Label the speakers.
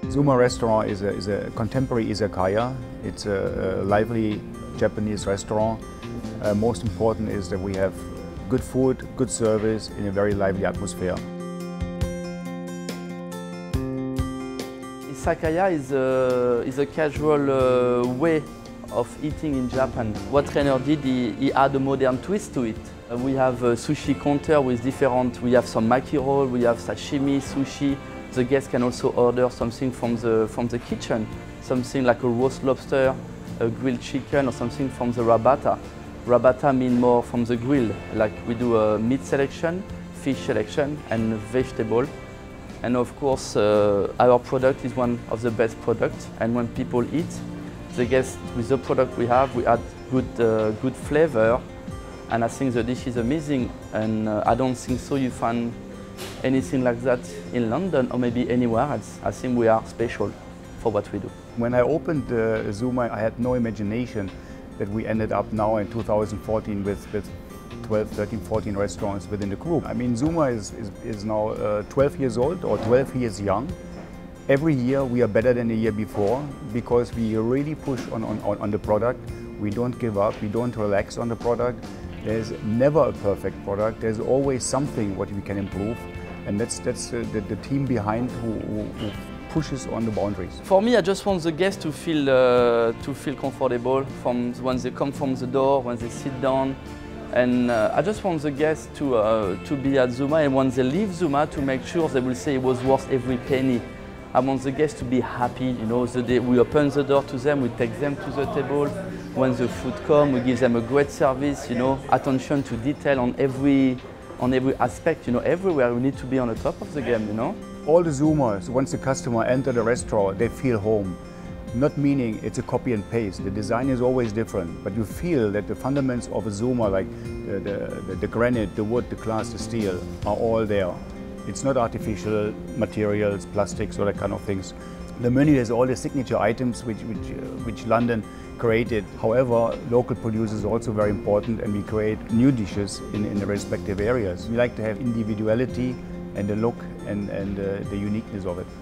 Speaker 1: Zuma restaurant is a contemporary izakaya. It's a lively Japanese restaurant. Most important is that we have good food, good service in a very lively atmosphere.
Speaker 2: Izakaya is a casual way of eating in Japan. What Rainer did, he added a modern twist to it. We have a sushi counter with different, we have some maki roll, we have sashimi, sushi. The guests can also order something from the kitchen, something like a roast lobster, a grilled chicken, or something from the rabata. Rabata means more from the grill, like we do a meat selection, fish selection, and vegetable. And of course, our product is one of the best products. And when people eat, the guests, with the product we have, we add good flavor. And I think the dish is amazing. And I don't think so you find anything like that in London or maybe anywhere else. I think we are special for what we do.
Speaker 1: When I opened Zuma, I had no imagination that we ended up now in 2014 with 12, 13, 14 restaurants within the group. I mean, Zuma is now 12 years old or 12 years young. Every year we are better than the year before because we really push on the product. We don't give up, we don't relax on the product. There's never a perfect product. There's always something what we can improve, and that's the team behind who pushes on the boundaries.
Speaker 2: For me, I just want the guests to feel comfortable from when they come from the door, when they sit down, and I just want the guests to be at Zuma, and when they leave Zuma, to make sure they will say it was worth every penny. I want the guests to be happy, you know, the day we open the door to them, we take them to the table. When the food comes, we give them a great service, you know, attention to detail on every aspect, you know, everywhere we need to be on the top of the game, you know.
Speaker 1: All the Zumas, once the customer enters the restaurant, they feel home. Not meaning it's a copy and paste. The design is always different, but you feel that the fundamentals of a Zuma, like the granite, the wood, the glass, the steel, are all there. It's not artificial materials, plastics, or that kind of things. The menu has all the signature items which London created. However, local producers are also very important, and we create new dishes in the respective areas. We like to have individuality and the look and the uniqueness of it.